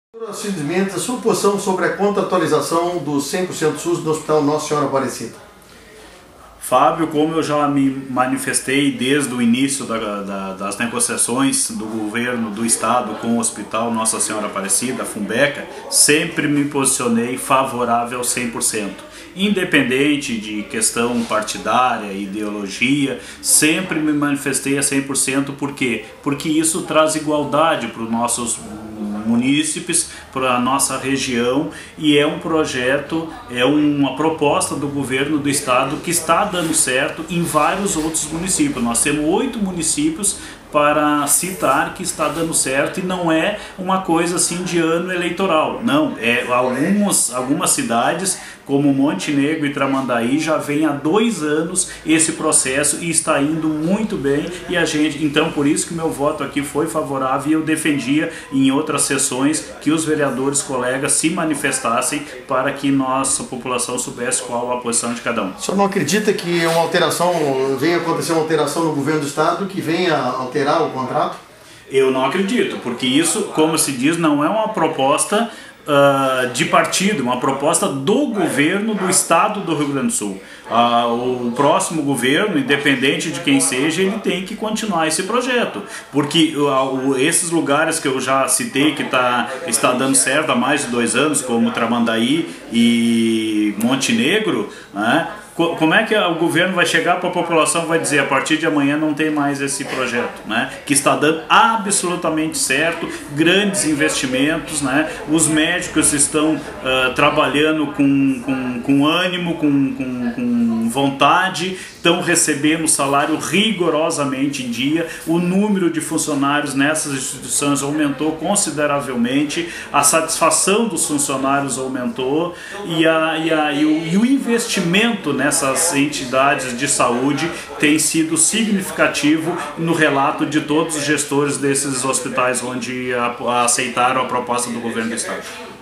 Simplesmente a sua posição sobre a contratualização do 100% SUS no Hospital Nossa Senhora Aparecida. Fábio, como eu já me manifestei desde o início das negociações do governo do estado com o Hospital Nossa Senhora Aparecida, Funbeca, sempre me posicionei favorável ao 100%. Independente de questão partidária, ideologia, sempre me manifestei a 100%. Por quê? Porque isso traz igualdade para os nossos munícipes, para a nossa região, e é um projeto, é uma proposta do governo do estado que está dando certo em vários outros municípios. Nós temos 8 municípios para citar que está dando certo, e não é uma coisa assim de ano eleitoral, não, é algumas cidades como Montenegro e Tramandaí já vem há 2 anos esse processo e está indo muito bem, e a gente, então por isso que meu voto aqui foi favorável, e eu defendia em outras sessões que os vereadores colegas se manifestassem para que nossa população soubesse qual a posição de cada um. O senhor não acredita que uma alteração, venha acontecer uma alteração no governo do estado que venha alterar o contrato? Eu não acredito, porque isso, como se diz, não é uma proposta de partido, uma proposta do governo do estado do Rio Grande do Sul. O próximo governo, independente de quem seja, ele tem que continuar esse projeto, porque esses lugares que eu já citei que está dando certo há mais de 2 anos, como Tramandaí e Montenegro, né? Como é que o governo vai chegar para a população e vai dizer a partir de amanhã não tem mais esse projeto, né? Que está dando absolutamente certo, grandes investimentos, né? Os médicos estão trabalhando com ânimo, com vontade, estão recebendo salário rigorosamente em dia, o número de funcionários nessas instituições aumentou consideravelmente, a satisfação dos funcionários aumentou, e o investimento nessas entidades de saúde tem sido significativo no relato de todos os gestores desses hospitais onde aceitaram a proposta do governo do estado.